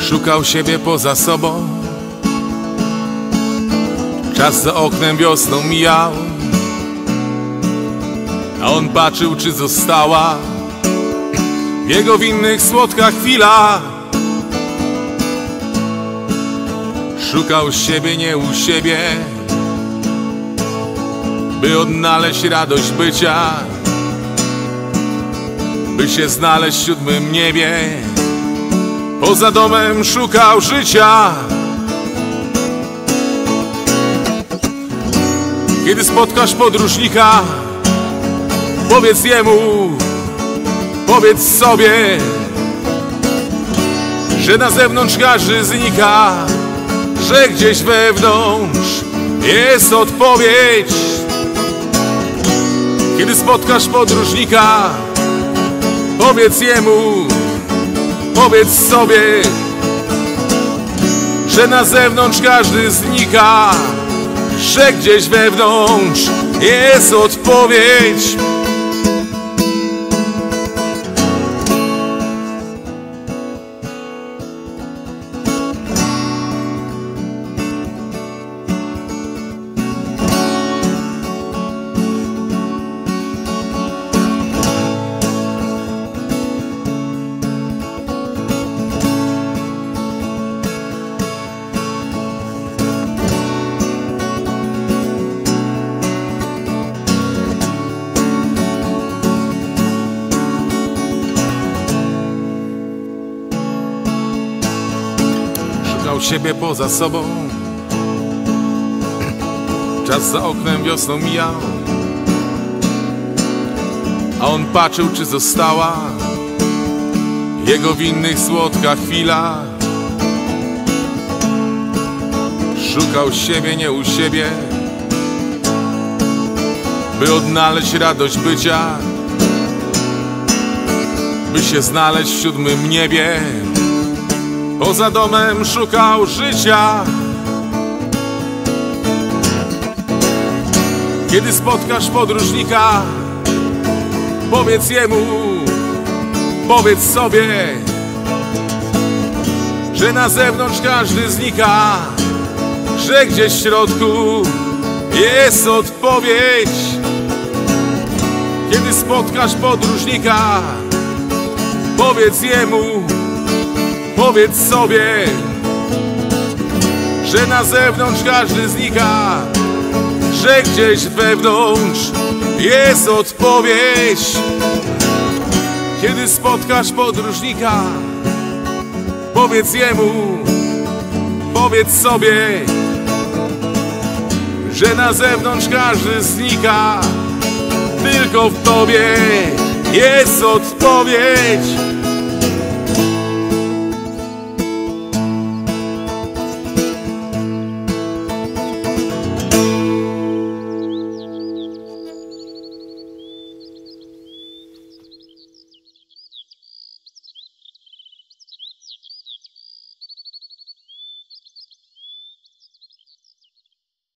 Szukał siebie poza sobą. Czas za oknem wiosną mijał, a on patrzył, czy została w jego winnych słodka chwila. Szukał siebie nie u siebie, by odnaleźć radość bycia, by się znaleźć w siódmym niebie. Poza domem szukał życia. Kiedy spotkasz podróżnika, powiedz jemu, powiedz sobie, że na zewnątrz każdy znika, że gdzieś wewnątrz jest odpowiedź. Kiedy spotkasz podróżnika, powiedz jemu, powiedz sobie, że na zewnątrz każdy znika, że gdzieś wewnątrz jest odpowiedź. Szukał siebie poza sobą. Czas za oknem wiosną mijał, a on patrzył, czy została jego winnych słodka chwila. Szukał siebie nie u siebie, by odnaleźć radość bycia, by się znaleźć w siódmym niebie. Poza domem szukał życia. Kiedy spotkasz podróżnika, powiedz jemu, powiedz sobie, że na zewnątrz każdy znika, że gdzieś w środku jest odpowiedź. Kiedy spotkasz podróżnika, powiedz jemu, powiedz sobie, że na zewnątrz każdy znika, że gdzieś wewnątrz jest odpowiedź. Kiedy spotkasz podróżnika, powiedz jemu, powiedz sobie, że na zewnątrz każdy znika, tylko w tobie jest odpowiedź.